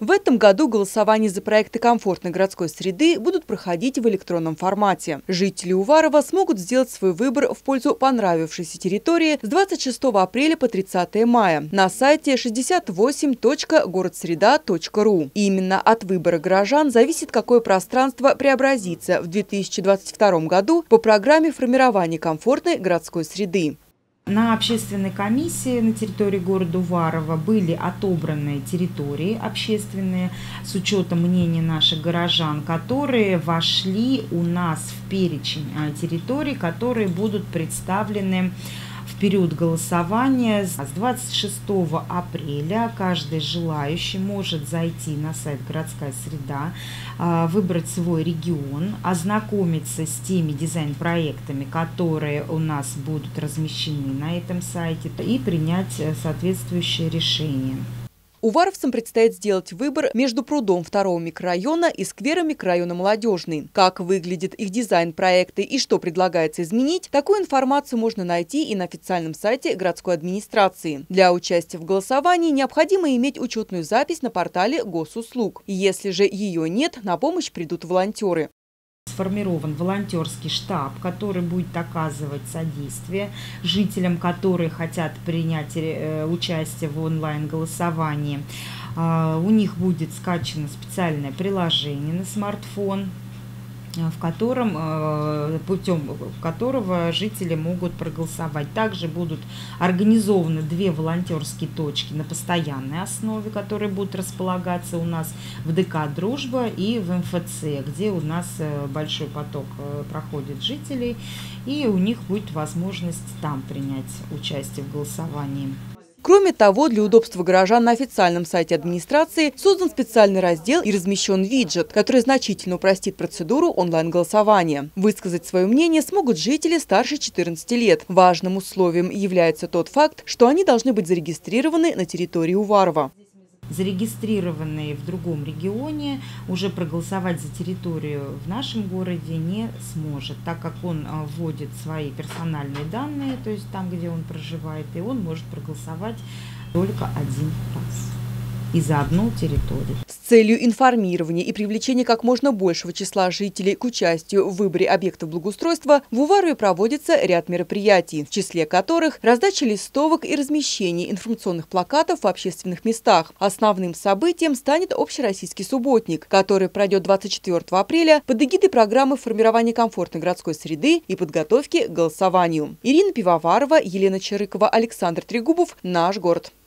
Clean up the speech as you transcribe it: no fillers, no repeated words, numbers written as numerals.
В этом году голосование за проекты комфортной городской среды будут проходить в электронном формате. Жители Уварова смогут сделать свой выбор в пользу понравившейся территории с 26 апреля по 30 мая на сайте 68.городсреда.ру. Именно от выбора горожан зависит, какое пространство преобразится в 2022 году по программе формирования комфортной городской среды. На общественной комиссии на территории города Уварова были отобраны территории общественные с учетом мнения наших горожан, которые вошли у нас в перечень территорий, которые будут представлены в период голосования. С 26 апреля каждый желающий может зайти на сайт «Городская среда», выбрать свой регион, ознакомиться с теми дизайн-проектами, которые у нас будут размещены на этом сайте, и принять соответствующее решение. Уваровцам предстоит сделать выбор между прудом 2-го микрорайона и сквером микрорайона Молодежный. Как выглядит их дизайн-проекты и что предлагается изменить, такую информацию можно найти и на официальном сайте городской администрации. Для участия в голосовании необходимо иметь учетную запись на портале госуслуг. Если же ее нет, на помощь придут волонтеры. Сформирован волонтерский штаб, который будет оказывать содействие жителям, которые хотят принять участие в онлайн-голосовании. У них будет скачано специальное приложение на смартфон, путем которого жители могут проголосовать. Также будут организованы 2 волонтерские точки на постоянной основе, которые будут располагаться у нас в ДК «Дружба» и в МФЦ, где у нас большой поток проходит жителей, и у них будет возможность там принять участие в голосовании. Кроме того, для удобства горожан на официальном сайте администрации создан специальный раздел и размещен виджет, который значительно упростит процедуру онлайн-голосования. Высказать свое мнение смогут жители старше 14 лет. Важным условием является тот факт, что они должны быть зарегистрированы на территории Уварова. Зарегистрированные в другом регионе уже проголосовать за территорию в нашем городе не сможет, так как он вводит свои персональные данные, то есть там, где он проживает, и он может проголосовать только один раз и за одну территорию. С целью информирования и привлечения как можно большего числа жителей к участию в выборе объектов благоустройства в Уварове проводится ряд мероприятий, в числе которых раздача листовок и размещение информационных плакатов в общественных местах. Основным событием станет общероссийский субботник, который пройдет 24 апреля под эгидой программы формирования комфортной городской среды и подготовки к голосованию. Ирина Пивоварова, Елена Чарыкова, Александр Трегубов. Наш город.